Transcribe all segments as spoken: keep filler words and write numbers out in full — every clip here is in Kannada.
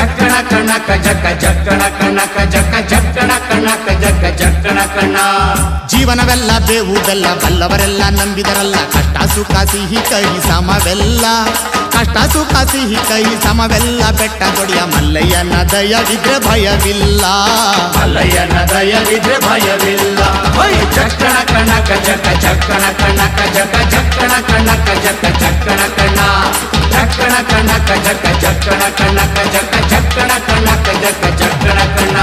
ಜಕ್ಕಣ ಕಣಕ ಜಕ್ಕ ಜಕ್ಕಣ ಕಣಕ ಜಕ್ಕ ಜಕ್ಕಣ ಕಣಕ ಜಕ್ಕ ಜಕ್ಕಣ ಕಣ. ಜೀವನವೆಲ್ಲ ಬೇವು ಬೆಲ್ಲ ಬಲ್ಲವರೆಲ್ಲ ನಂಬಿದರಲ್ಲ ಕಷ್ಟ ಸುಖ ಸಿಹಿ ಕೈ ಸಮವೆಲ್ಲ ಕಷ್ಟ ಸುಖ ಸಿಹಿ ಕೈ ಸಮವೆಲ್ಲ ಬೆಟ್ಟ ದೊಡಿಯ ಮಲ್ಲಯ್ಯನ ದಯವಿದ್ರೆ ಭಯವಿಲ್ಲ ಮಲ್ಲಯ್ಯನ ದಯವಿದ್ರೆ ಭಯವಿಲ್ಲ. ಜಕ್ಕಣ ಕಣಕ ಜಕ್ಕ ಜಕ್ಕಣ ಕಣಕ ಜಕ್ಕ ಜಕ್ಕಣ ಕಣಕ ಜಕ್ಕ ಜಕ್ಕಣ ಕಣ. ಜಕ್ಕಣ ಕಣಕ ಜಕ್ಕ ಜಕ್ಕಣ ಕಣಕ ಜಕ್ಕ ಜಕ್ಕಣ ಕಣಕ ಜಕ್ಕ ಜಕ್ಕಣ ಕಣ.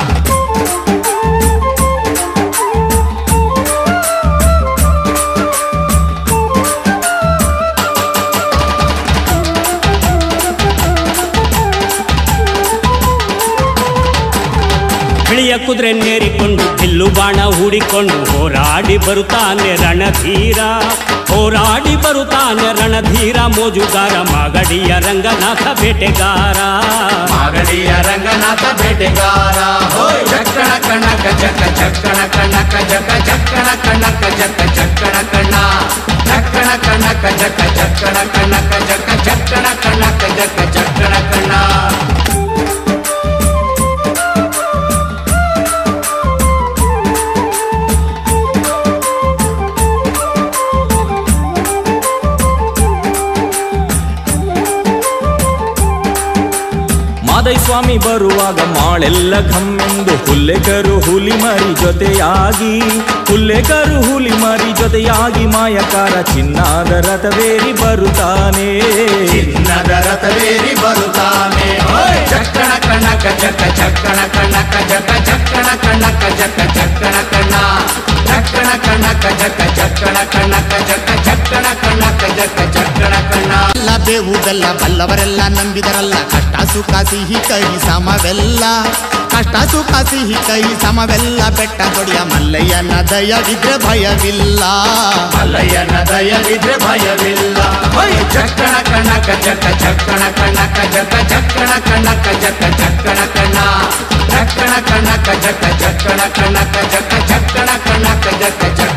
ಬಿಳಿಯ ಕುದುರೆ ನೇರಿಕೊಂಡು ಬಿಲ್ಲು ಬಾಣ ಹೂಡಿಕೊಂಡು ಹೋರಾಡಿ ಬರುತ್ತಾನೆ ರಣಧೀರ ಹೋರಾಡಿ ಬರುತ್ತಾನೆ ರಣಧೀರ ಮೋಜುಗಾರ ಮಾಗಡಿಯ ರಂಗನಾಥ ಬೇಟೆಗಾರ ಮಾಗಡಿಯ ರಂಗನಾಥ ಬೇಟೆಗಾರ. ಜಕ್ಕಣ ಕಣಕ ಜಕ್ಕ ಜಕ್ಕಣ ಕಣಕ ಜಕ್ಕ ಜಕ್ಕಣ ಕಣಕ ಜಕ್ಕ ಜಕ್ಕಣ ಕಣ. ಜಕ್ಕಣ ಕಣಕ ಜಕ್ಕ ಜಕ್ಕಣ ಕಣಕ ಜಕ್ಕ ಜಕ್ಕಣ ಕಣಕ ಜಕ್ಕ ಜಕ್ಕಣ ಕಣ. ಮಾದೈ ಸ್ವಾಮಿ ಬರುವಾಗ ಮಾಳೆಲ್ಲ ಘಮ್ಮೆಂದು ಹುಲ್ಲೆಕರು ಹುಲಿ ಮರಿ ಜೊತೆಯಾಗಿ ಹುಲ್ಲೆಕರು ಹುಲಿ ಮರಿ ಜೊತೆಯಾಗಿ ಮಾಯಕಾರ ಚಿನ್ನದ ರಥವೇರಿ ಬರುತ್ತಾನೆ ಚಿನ್ನದ ರಥವೇರಿ ಬರುತ್ತಾನೆ. ಜಕ್ಕಣ ಕಣಕ ಜಕ್ಕ ಜಕ್ಕಣ ಕಣಕ ಜಕ್ಕ ಜಕ್ಕಣ ಕಣಕ ಜಕ್ಕ ಜಕ್ಕಣ ಕಣ. ಜಕ್ಕಣ ಕಣಕ ಜಕ್ಕ ಜಕ್ಕಣ ಕಣಕ ಜಕ್ಕ ಜಕ್ಕಣ ಕಣಕ ಜಕ್ಕ ಜಕ್ಕಣ ಕಣ. ಎಲ್ಲ ಬೇವು ಬೆಲ್ಲ ಬಲ್ಲವರೆಲ್ಲ ನಂಬಿದರಲ್ಲ ಕಷ್ಟ ಸುಖ ಸಿಹಿ ಕೈ ಸಮವೆಲ್ಲ ಕಷ್ಟ ಸುಖ ಸಿಹಿ ಕೈ ಸಮವೆಲ್ಲ ಬೆಟ್ಟ ದೊಡಿಯ ಮಲ್ಲಯ್ಯನ ದಯವಿದ್ರೆ ಭಯವಿಲ್ಲ ಮಲ್ಲಯ್ಯನ ದಯವಿದ್ರೆ ಭಯವಿಲ್ಲ. ಜಕ್ಕಣ ಕಣಕ ಜಕ್ಕ ಜಕ್ಕಣ ಕಣಕ ಜಕ್ಕ ಜಕ್ಕಣ ಕಣಕ ಜಕ್ಕ ಜಕ್ಕಣ ಕಣ. ಜಕ್ಕಣ ಕಣಕ ಜಕ್ಕ ಜಕ್ಕಣ ಕಣಕ ಜಕ್ಕ ಜಕ್ಕಣ ಕಣಕ ಜಕ್ಕ ಜಕ್ಕ